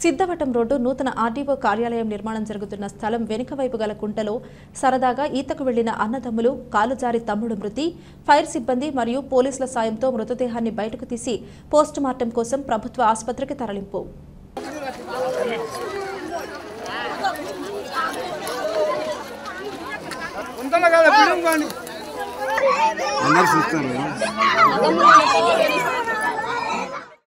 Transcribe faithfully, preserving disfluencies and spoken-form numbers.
Siddhavatam road నూతన RDO కార్యాలయం నిర్మాణం జరుగుతున్న స్థలం వెనుక వైపు గల కుంటలో సరదాగా ఈతకు వెళ్లిన అన్నదమ్ములు కాలుజారి తమ్ముడు మృతి, ఫైర్ సిబ్బంది మరియు పోలీసుల సాయంతో మృతదేహాన్ని బయటకు తీసి పోస్టుమార్టం కోసం ప్రభుత్వ ఆసుపత్రికి తరలింపు. అందరూ చూస్తారు.